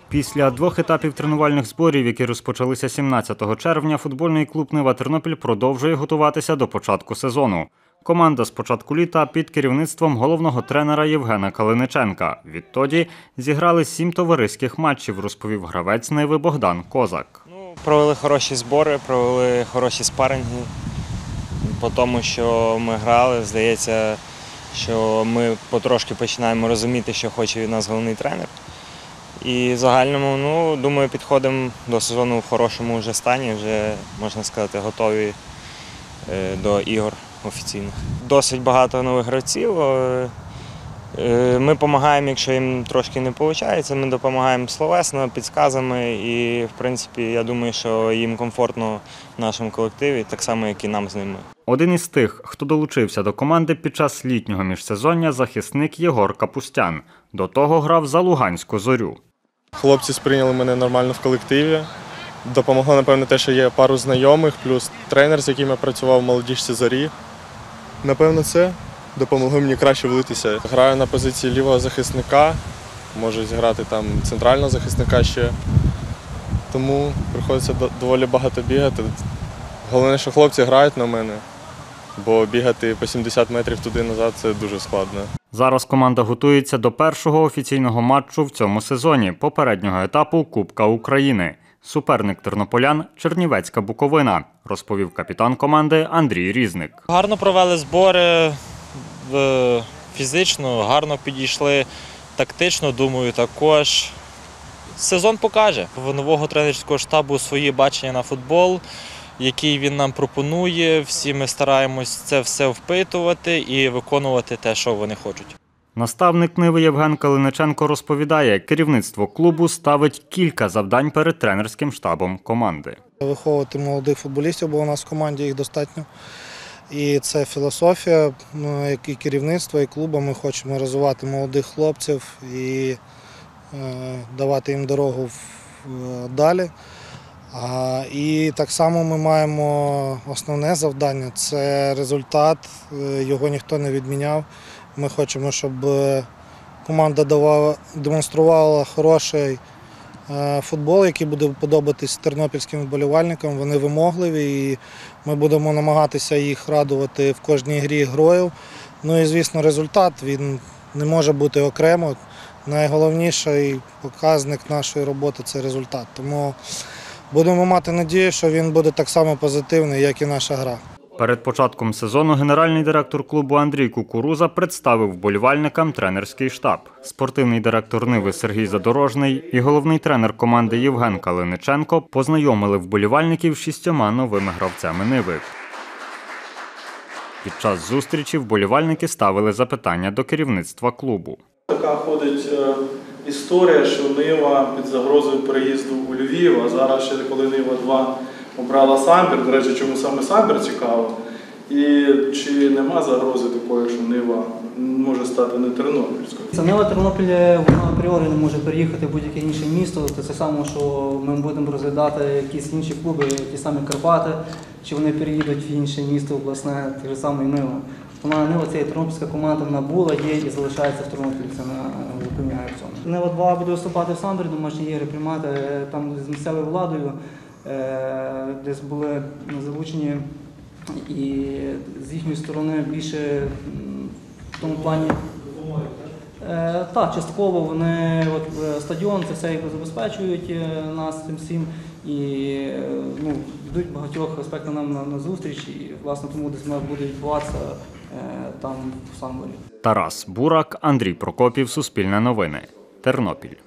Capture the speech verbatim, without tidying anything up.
Після двох етапів тренувальних зборів, які розпочалися сімнадцятого червня, футбольний клуб «Нива Тернопіль» продовжує готуватися до початку сезону. Команда з початку літа під керівництвом головного тренера Євгена Калиниченка. Відтоді зіграли сім товариських матчів, розповів гравець «Ниви» Богдан Козак. Ну, провели хороші збори, провели хороші спаринги. По тому, що ми грали, здається, що ми потрошки починаємо розуміти, що хоче від нас головний тренер. І в загальному, ну, думаю, підходимо до сезону в хорошому вже стані, вже, можна сказати, готові до ігор офіційних. Досить багато нових гравців. Ми допомагаємо, якщо їм трошки не виходить, ми допомагаємо словесно, підказами і, в принципі, я думаю, що їм комфортно в нашому колективі, так само, як і нам з ними. Один із тих, хто долучився до команди під час літнього міжсезоння, захисник Єгор Капустян. До того грав за Луганську «Зорю». Хлопці сприйняли мене нормально в колективі. Допомогло, напевно, те, що є пару знайомих, плюс тренер, з яким я працював в молодіжці «Зорі». Напевно, це допомогло мені краще влитися. Граю на позиції лівого захисника, можу зіграти там центрального захисника ще. Тому приходиться доволі багато бігати. Головне, що хлопці грають на мене, бо бігати по сімдесят метрів туди-назад – це дуже складно. Зараз команда готується до першого офіційного матчу в цьому сезоні, попереднього етапу Кубка України. Суперник тернополян – Чернівецька Буковина, розповів капітан команди Андрій Різник. Гарно провели збори, фізично, гарно підійшли, тактично, думаю, також. Сезон покаже. В нового тренерського штабу свої бачення на футбол, який він нам пропонує. Всі ми стараємось це все впитувати і виконувати те, що вони хочуть. Наставник «Ниви» Євген Калиниченко розповідає, керівництво клубу ставить кілька завдань перед тренерським штабом команди. Виховувати молодих футболістів, бо у нас в команді їх достатньо. І це філософія, як і керівництва, і клубу. Ми хочемо розвивати молодих хлопців і давати їм дорогу далі. І так само ми маємо основне завдання – це результат, його ніхто не відміняв. Ми хочемо, щоб команда давала, демонструвала хороший футбол, який буде подобатись тернопільським вболівальникам. Вони вимогливі і ми будемо намагатися їх радувати в кожній грі героїв. Ну і, звісно, результат, він не може бути окремо. Найголовніший показник нашої роботи – це результат. Тому будемо мати надію, що він буде так само позитивний, як і наша гра. Перед початком сезону генеральний директор клубу Андрій Кукуруза представив вболівальникам тренерський штаб. Спортивний директор «Ниви» Сергій Задорожний і головний тренер команди Євген Калиниченко познайомили вболівальників з шістьома новими гравцями «Ниви». Під час зустрічі вболівальники ставили запитання до керівництва клубу. Така ходить історія, що «Нива» під загрозою переїзду у Львів, а зараз ще коли «Нива два» обрала Самбір, до речі, чому саме Самбір цікаво, і чи нема загрози такої, що «Нива» може стати не тернопільською? Це «Нива» Тернопіль, вона апріорі не може переїхати в будь-яке інше місто, це саме, що ми будемо розглядати якісь інші клуби, ті самі Карпати, чи вони переїдуть в інше місто обласне, те ж саме і «Нива». Вона «Нива» – це тернопільська команда, вона була, є і залишається в Тернопілі, це не запевняє в цьому. «Нива два» буде виступати в Самбірі, домашні ігри приймати там з місцевою владою, десь були залучені і з їхньої сторони більше в тому плані. Так, частково вони, от, стадіон, це все якби забезпечують нас цим всім і ну, йдуть багатьох аспектів нам на, на зустріч і власне тому десь нас буде відбуватися там в Самборі. Тарас Бурак, Андрій Прокопів, Суспільне новини, Тернопіль.